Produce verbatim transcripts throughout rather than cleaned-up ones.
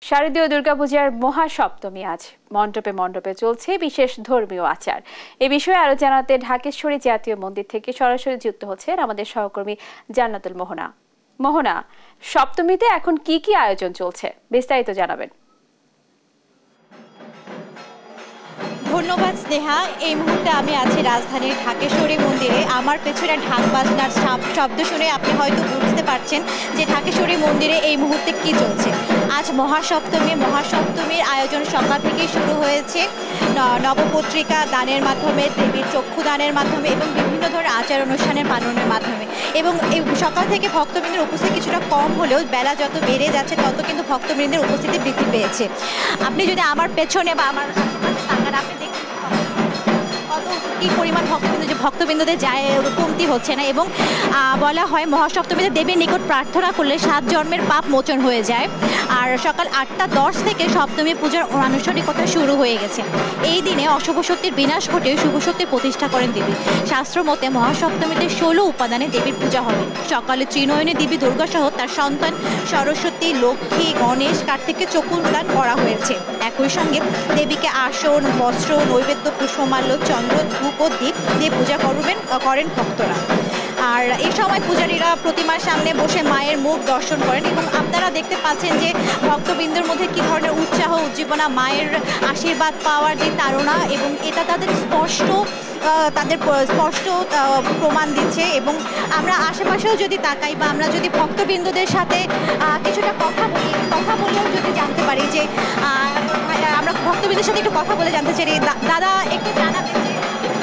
শারদীয় দুর্গাপূজার মহাসপ্তমী আজ মণ্ডপে মণ্ডপে চলছে বিশেষ ধর্মীয় আচার। এ বিষয়ে আরো জানাতে ঢাকেশ্বরী জাতীয় মন্দির থেকে সরাসরি যুক্ত হচ্ছেন আমাদের সহকর্মী জান্নাতুল মোহনা। মোহনা, সপ্তমীতে এখন কি কি আয়োজন চলছে বিস্তারিত জানাবেন। ধন্যবাদ স্নেহা। এই মুহূর্তে আমি আছি রাজধানীর ঢাকেশ্বরী মন্দিরে। আমার পেছনে ঢাক বাজনার শব্দ শুনে আপনি হয়তো বুঝতে পারছেন যে ঢাকেশ্বরী মন্দিরে এই মুহূর্তে কি চলছে। আজ মহাসপ্তমী মহাসপ্তমীর আয়োজন সকাল থেকেই শুরু হয়েছে। নবপত্রিকা দানের মাধ্যমে, দেবীর চক্ষু দানের মাধ্যমে এবং বিভিন্ন ধরনের আচার অনুষ্ঠানের পালনের মাধ্যমে, এবং এই সকাল থেকে ভক্তবৃন্দের উপস্থিতি কিছুটা কম হলেও বেলা যত বেড়ে যাচ্ছে তত কিন্তু ভক্তবৃন্দের উপস্থিতি বৃদ্ধি পেয়েছে। আপনি যদি আমার পেছনে বা আমার তাকান, আপনি দেখুন কত কী পরিমাণ ভক্তবৃন্দ যে ভক্তবৃন্দদের যায় কমতি হচ্ছে না। এবং বলা হয় মহাসপ্তমীতে দেবীর নিকট প্রার্থনা করলে সাত জন্মের পাপ মোচন হয়ে যায়। আর সকাল আটটা দশ থেকে সপ্তমী পূজার আনুষ্ঠানিকতা শুরু হয়ে গেছে। এই দিনে অশুভ শক্তির বিনাশ ঘটে শুভ শক্তির প্রতিষ্ঠা করেন দেবী। শাস্ত্র মতে মহাসপ্তমীতে ষোলো উপাদানে দেবীর পূজা হবে। সকালে ত্রিনয়নী দেবী দুর্গা সহ তার সন্তান সরস্বতী, লক্ষ্মী, গণেশ, কার্তিকের চক্ষুদান করা হয়েছে। একই সঙ্গে দেবীকে আসন, বস্ত্র, নৈবেদ্য, পুষ্পমাল্য, চন্দ্র, ধূপ ও দীপ দিয়ে পূজা করবেন করেন ভক্তরা। আর এই সময় পূজারীরা প্রতিমার সামনে বসে মায়ের মুখ দর্শন করেন এবং আপনারা দেখতে পাচ্ছেন যে ভক্তবৃন্দের মধ্যে কী ধরনের উৎসাহ উজ্জীবনা, মায়ের আশীর্বাদ পাওয়ার যে তাড়না, এবং এটা তাদের স্পষ্ট তাদের স্পষ্ট প্রমাণ দিচ্ছে। এবং আমরা আশেপাশেও যদি তাকাই বা আমরা যদি ভক্তবৃন্দদের সাথে কিছুটা কথা বলি, কথা বলেও যদি জানতে পারি যে আমরা ভক্তবৃন্দের সাথে একটু কথা বলে জানতে চাই। দাদা, একটু জানাবেন যে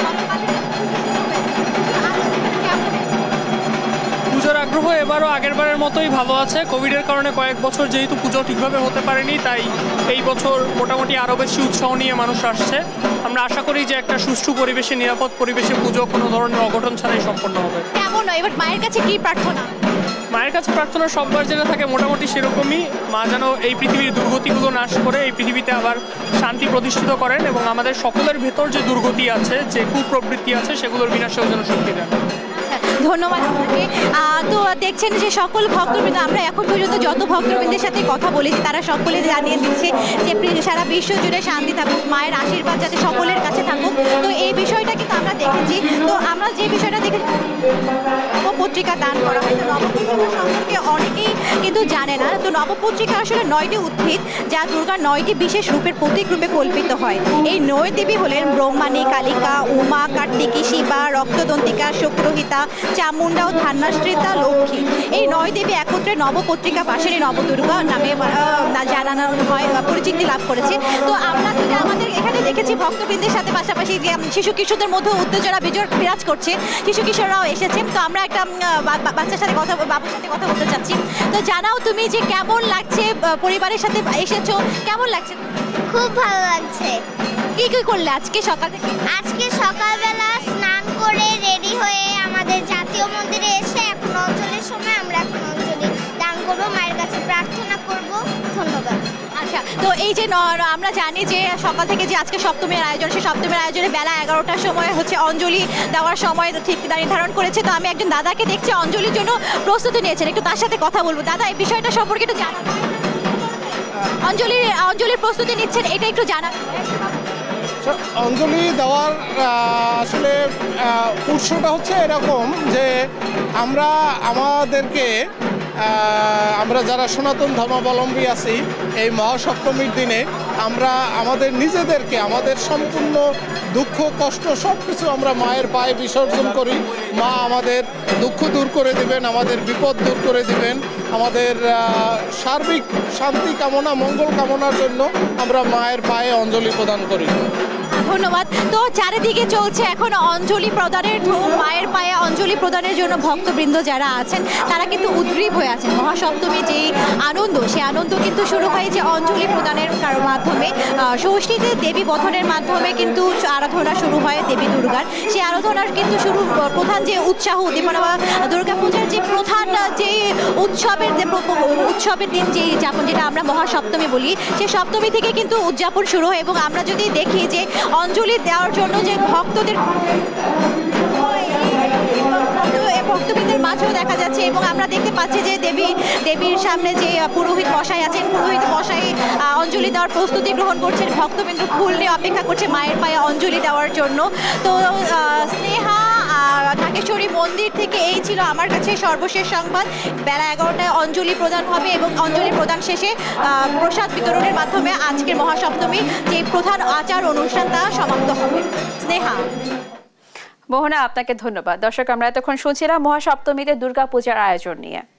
পুজোর আগ্রহ এবারও আগের বারের মতোই ভালো আছে। কোভিডের কারণে কয়েক বছর যেহেতু পুজো ঠিকভাবে হতে পারেনি, তাই এই বছর মোটামুটি আরও বেশি উৎসাহ নিয়ে মানুষ আসছে। আমরা আশা করি যে একটা সুষ্ঠু পরিবেশে, নিরাপদ পরিবেশে পুজো কোনো ধরনের অঘটন ছাড়াই সম্পন্ন হবে। কেমন এবার মায়ের কাছে কি প্রার্থনা? মায়ের কাছে প্রার্থনা সববার যেটা থাকে মোটামুটি সেরকমই, মা যেন এই পৃথিবীর দুর্গতিগুলো নাশ করে এই পৃথিবীতে আবার শান্তি প্রতিষ্ঠিত করেন এবং আমাদের সকলের ভেতর যে দুর্গতি আছে, যে কুপ্রবৃত্তি আছে, সেগুলোর বিনাশেও যেন শক্তি দেন। ধন্যবাদ আপনাকে। তো দেখছেন যে সকল ভক্তবৃন্দ, আমরা এখন পর্যন্ত যত ভক্তবৃন্দের সাথে কথা বলেছি তারা সকলে জানিয়ে দিচ্ছে যে সারা বিশ্ব জুড়ে শান্তি থাকুক, মায়ের আশীর্বাদ যাতে সকলের কাছে থাকুক। তো এই বিষয়টা কিন্তু আমরা দেখেছি। তো আমরা যে বিষয়টা দেখেছি নবপত্রিকা দান করা হয়, তো নবপত্রিকা সম্পর্কে অনেকেই কিন্তু জানে না। তো নবপত্রিকা আসলে নয়টি উদ্ভিদ যা দুর্গার নয়টি বিশেষ রূপের প্রতীক রূপে কল্পিত হয়। এই নয় দেবী হলেন ব্রহ্মাণী, কালিকা, উমা, কার্তিকী, শিবা, রক্তদন্তিকা, শুক্রহিতা, চামুণ্ডা ও ধান্যাশ্রিতা, লক্ষ্মী। এই নয় দেবী একত্রে নবপত্রিকা পাশেরই নবদুর্গা নামে জানানো হয়, পরিচিতি লাভ করেছে। তো আমরা যদি আমাদের এখানে দেখেছি ভক্তবৃন্দের সাথে পাশাপাশি যে শিশু কিশোরদের মধ্যে উত্তেজনা বিজয় বিরাজ করছে, শিশু কিশোররাও এসেছে। তো আমরা একটা বাচ্চার সাথে কথা বাবুর সাথে কথা বলতে চাচ্ছি। তো জানাও তুমি যে কেমন লাগছে, পরিবারের সাথে এসেছো, কেমন লাগছে? খুব ভালো লাগছে। কি কি করলে আজকে সকাল থেকে? আজকে সকালবেলা স্নান করে রেডি হয়ে আমাদের জাতীয় মন্দিরে এসে এখন অঞ্জলির সময় আমরা এখন অঞ্জলি দান করবো, মায়ের কাছে প্রার্থনা করব। ধন্যবাদ। আচ্ছা, তো এই যে আমরা জানি যে সকাল থেকে যে আজকে সপ্তমীর আয়োজন, সেই সপ্তমীর আয়োজনে বেলা এগারোটার সময় হচ্ছে অঞ্জলি দেওয়ার সময় ঠিক নির্ধারণ করেছে। তো আমি একজন দাদাকে দেখছি অঞ্জলির জন্য প্রস্তুতি নিয়েছেন, একটু তার সাথে কথা বলবো। দাদা, এই বিষয়টা সম্পর্কে একটু জানাবেন। অঞ্জলি অঞ্জলির প্রস্তুতি নিচ্ছেন, এটা একটু জানাবেন। অঞ্জলি দেওয়ার আসলে উৎসটা হচ্ছে এরকম যে আমরা আমাদেরকে আমরা যারা সনাতন ধর্মাবলম্বী আছি, এই মহাসপ্তমীর দিনে আমরা আমাদের নিজেদেরকে, আমাদের সম্পূর্ণ দুঃখ কষ্ট সব কিছু আমরা মায়ের পায়ে বিসর্জন করি। মা আমাদের দুঃখ দূর করে দিবেন, আমাদের বিপদ দূর করে দিবেন, আমাদের সার্বিক শান্তি কামনা, মঙ্গল কামনার জন্য আমরা মায়ের পায়ে অঞ্জলি প্রদান করি। ধন্যবাদ। তো চারিদিকে চলছে এখন অঞ্জলি প্রদানের ধুম। মায়ের পায়ে অঞ্জলি প্রদানের জন্য ভক্তবৃন্দ যারা আছেন তারা কিন্তু উদ্গ্রীব হয়ে আছেন। মহাসপ্তমী যেই আনন্দ, সেই আনন্দ কিন্তু শুরু হয় যে অঞ্জলি প্রদানের মাধ্যমে। ষষ্ঠীতে দেবী বধনের মাধ্যমে কিন্তু আরাধনা শুরু হয় দেবী দুর্গার। সেই আরাধনার কিন্তু শুরু প্রধান যে উৎসাহ উদ্দীপনা বা দুর্গাপূজার যে প্রধান যে উৎসবের যে উৎসবের দিন যে যাপন, যেটা আমরা মহাসপ্তমী বলি, সেই সপ্তমী থেকে কিন্তু উদযাপন শুরু হয়। এবং আমরা যদি দেখি যে অঞ্জলি দেওয়ার জন্য যে ভক্তদের ভক্তবৃন্দের মাঝেও দেখা যাচ্ছে এবং আমরা দেখতে পাচ্ছি যে দেবী দেবীর সামনে যে পুরোহিত মশাই আছেন, পুরোহিত মশাই অঞ্জলি দেওয়ার প্রস্তুতি গ্রহণ করছেন, ভক্তবৃন্দ ফুল নিয়ে অপেক্ষা করছে মায়ের পায়ে অঞ্জলি দেওয়ার জন্য। তো স্নেহা, ঢাকেশ্বরী মন্দির থেকে এই ছিল আমার কাছে সর্বশেষ সংবাদ। বেলা এগারোটায় অঞ্জলি প্রদান হবে এবং অঞ্জলি প্রদান শেষে প্রসাদ বিতরণের মাধ্যমে আজকের মহাসপ্তমী যে প্রধান আচার অনুষ্ঠান তা সমাপ্ত হবে। স্নেহা। মোহনা, আপনাকে ধন্যবাদ। দর্শক, আমরা এতক্ষণ শুনছিলাম মহাসপ্তমীতে দুর্গাপূজার আয়োজন নিয়ে।